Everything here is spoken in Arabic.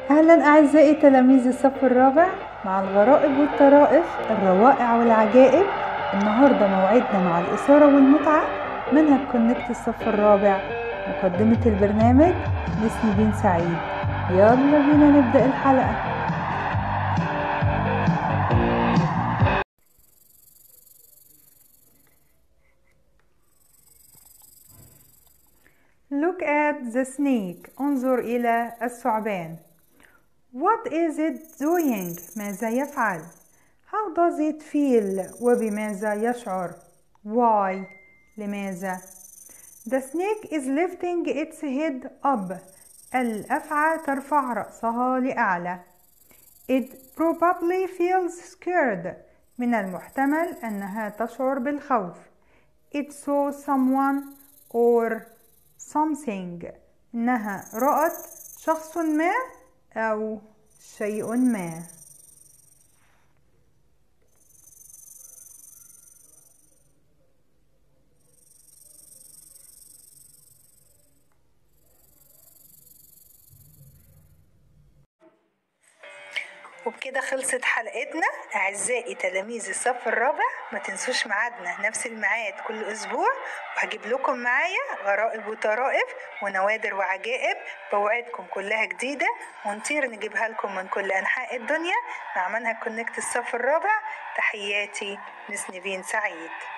أهلا أعزائي تلاميذ الصف الرابع مع الغرائب والطرائف الروائع والعجائب. النهاردة موعدنا مع الإثارة والمتعة. منهج كونكت الصف الرابع، مقدمة البرنامج مس نيفين سعيد. يلا بينا نبدأ الحلقة. Look at the snake. انظر إلى الثعبان. What is it doing? ماذا يفعل؟ How does it feel? وبماذا يشعر؟ Why? لماذا؟ The snake is lifting its head up. الأفعى ترفع رأسها لأعلى. It probably feels scared. من المحتمل أنها تشعر بالخوف. It saw someone or something. إنها رأت شخص ما أو شيء ما. وبكده خلصت حلقتنا. أعزائي تلاميذ الصف الرابع، ما تنسوش ميعادنا نفس الميعاد كل أسبوع، وهجيب لكم معايا غرائب وطرائف ونوادر وعجائب بوعدكم كلها جديدة، ونطير نجيبها لكم من كل أنحاء الدنيا مع منهج كونكت الصف الرابع. تحياتي مس نيفين سعيد.